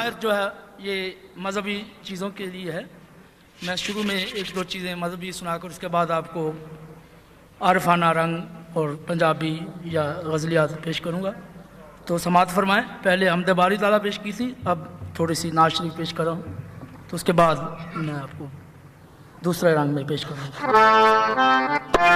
शायर जो है ये मज़हबी चीज़ों के लिए है। मैं शुरू में एक दो चीज़ें मज़हबी सुनाकर उसके बाद आपको आरफाना रंग और पंजाबी या गज़लियात पेश करूँगा। तो समात फरमाएं। पहले हमदे बारी ताला पेश की थी, अब थोड़ी सी नाज़ शरीफ पेश कर रहा हूँ, तो उसके बाद मैं आपको दूसरे रंग में पेश करूँगा।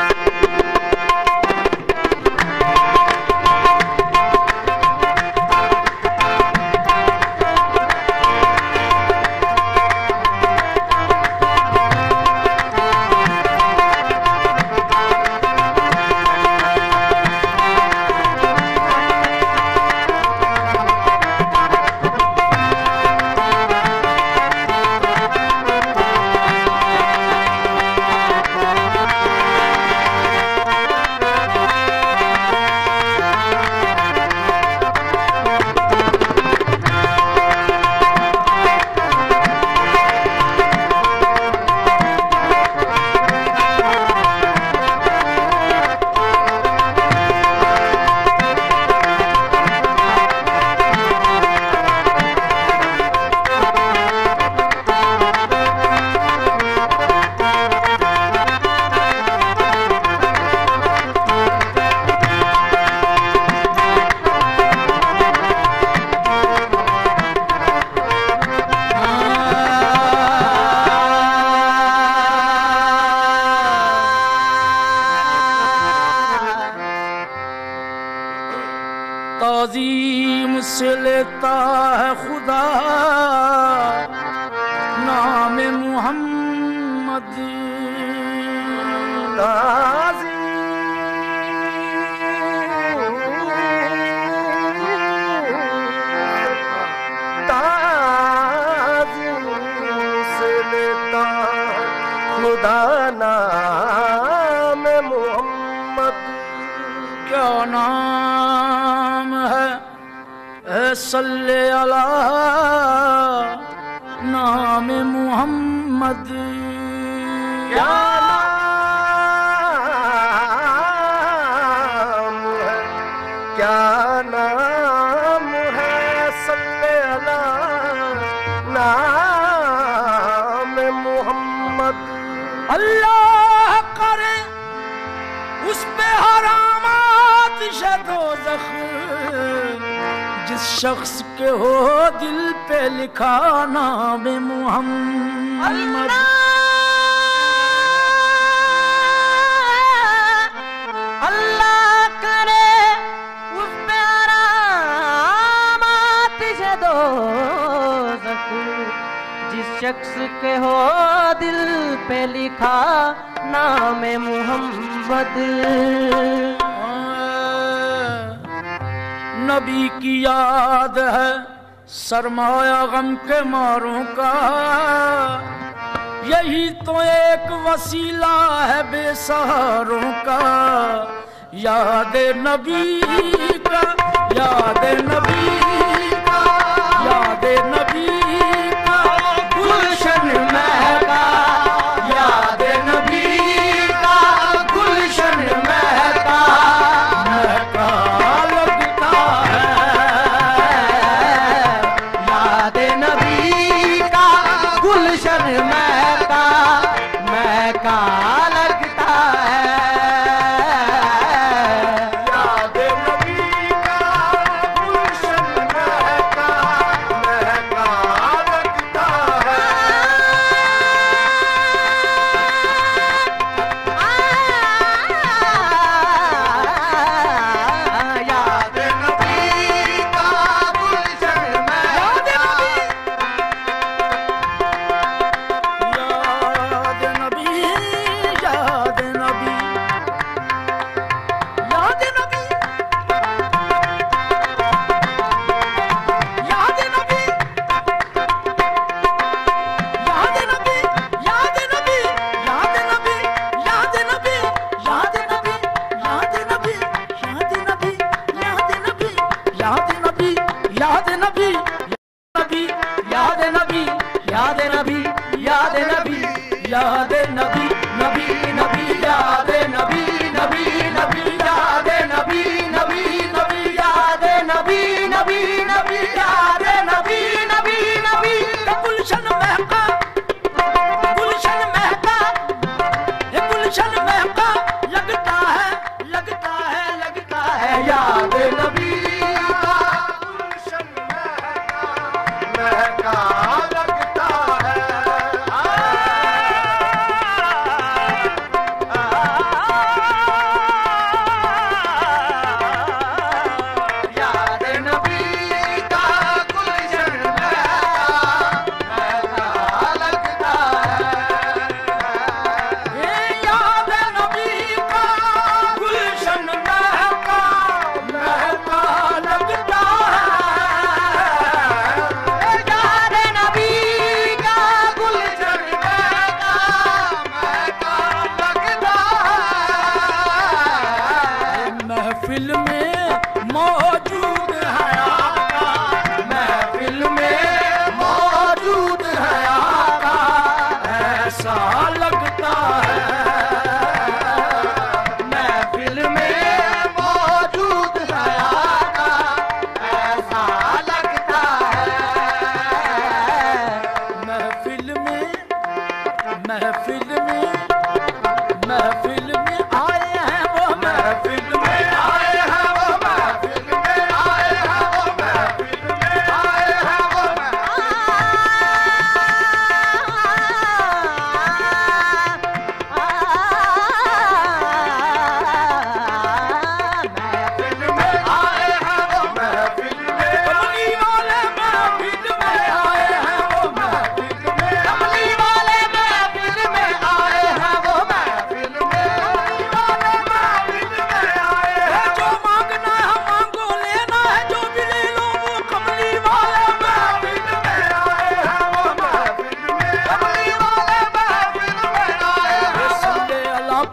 ताज़ीम से लेता है खुदा नाम मुहम्मद, ताज़ीम से लेता खुदा नाम मुहम्मद। क्या नाम है सल्ले अला नाम मुहम्मद, क्या नाम है, क्या नाम है सल्ले अला नाम मुहम्मद। अल्लाह करे उस पे हरामात दोज़ख जिस शख्स के हो दिल पे लिखा नाम मुहम्मद। अल्लाह करे उस पे हरामात दोज़ख जिस शख्स के हो दिल पे लिखा नाम मुहम्मद। नबी की याद है सरमाया गम के मारों का, यही तो एक वसीला है बेसहारों का। याद नबी का, याद नबी का, याद नबी का गुलशन महका, याद नबी का गुलशन महका, महका लगता है। याद नबी का गुलशन महका, महका लगता है। याद नबी का गुलशन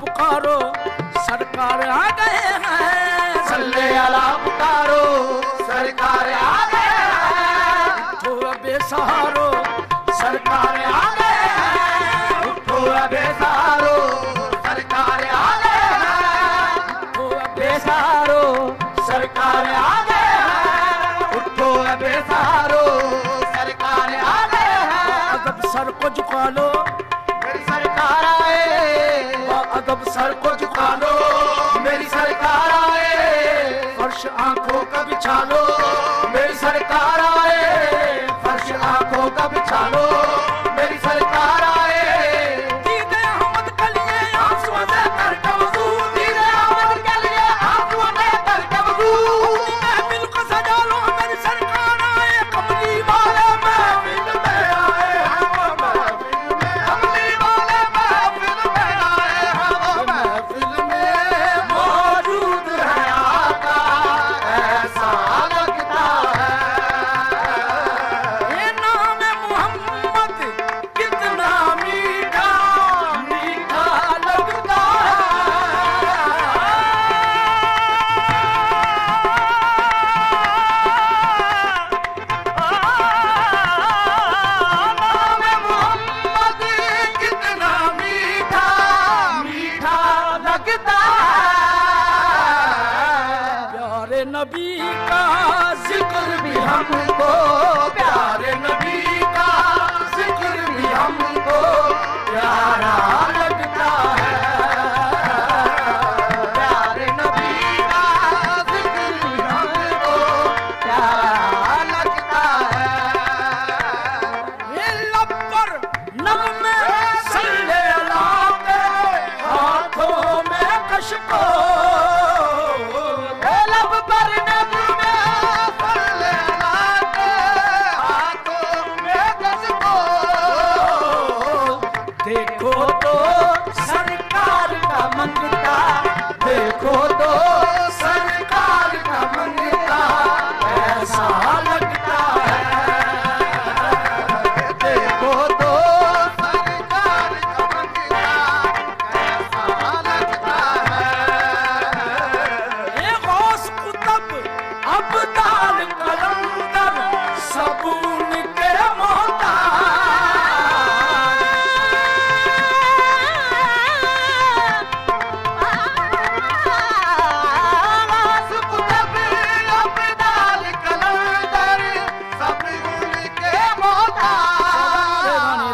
पुकारो सरकार आ गए हैं। सल्ले अला पुकारो सरकार आ गए हैं। उठो बेसहारो सरकार आ गए हैं। उठो बेसहारो सरकार आ गए हैं। उठो बेसहारो सरकार आ गए हैं। उठो बेसहारो सरकार आ गए हैं। अदब सर को झुका लो मेरी सरकार आए। अदब सर को झुका लो मेरी सरकार आए। फर्श आंखों का बिछा लो मेरी सरकार आए। फर्श आंखों का बिछा लो मेरी सरकार आए। दीदे अहमद के लिए आंसुओं से करके वज़ू। दीदे अहमद के लिए आंसुओं से करके वज़ू। अपनी महफिल को सजा लो मेरी सरकार आए। कमली वाले महफिल में आए हम महफिल में। कमली वाले महफिल में आए हम महफिल में मौजूद है आका ऐसा लगता है। ये नाम मोहम्मद कितना मीठा मीठा लगता मोहम्मद कितना मीठा मीठा लगता है। प्यारे नबी का जिक्र भी हमको प्यारे नबी का जिक्र भी हमको प्यारा लगता है। प्यारे नबी का जिक्र भी हमको प्यारा लगता है। ये लब पर नग़्मे सल्ले अला के हाथों में कशको। लब पर नग़्मे सल्ले अला के हाथों में कसको। देखो तो सरकार का मंगता देखो तो सरकार का मंगता ऐसा लगता है। देखो तो सरकार का मंगता ऐसा लगता है। ये गौस कुतुब अब्दाल कलंदर सब उनके मोहताज। कुतुब अब्दाल कलंदर सब उनके मोहताज।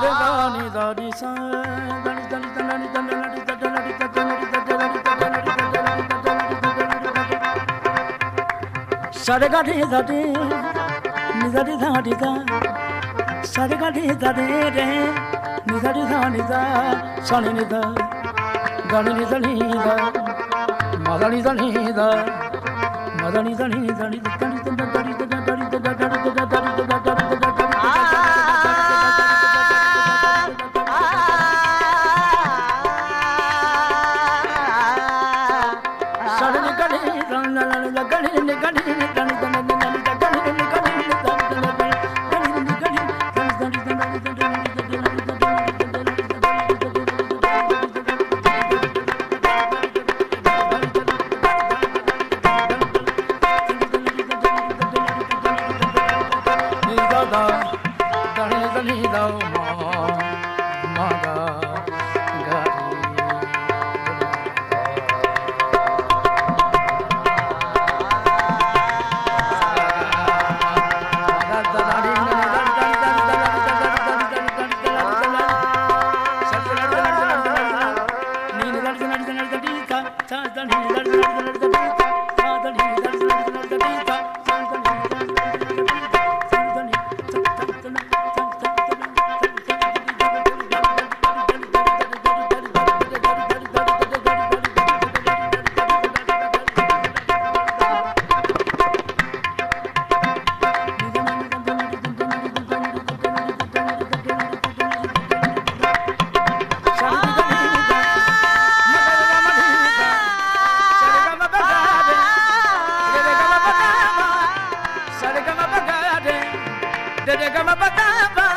सरगा ढे धे निधि धाड़ी धा सरगा ढे धे रे निधि धाड़ी धा सनी निधा धनी निधनी धा मदनी धनी धा मदनी धनी धनी धनी धनी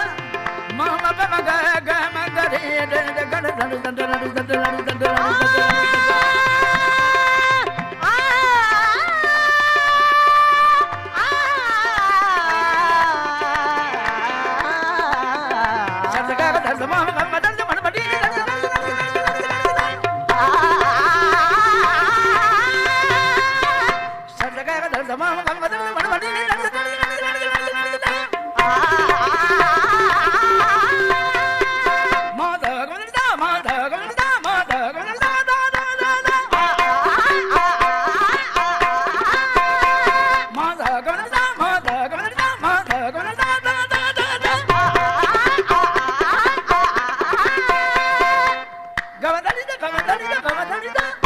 Ah! धनी दा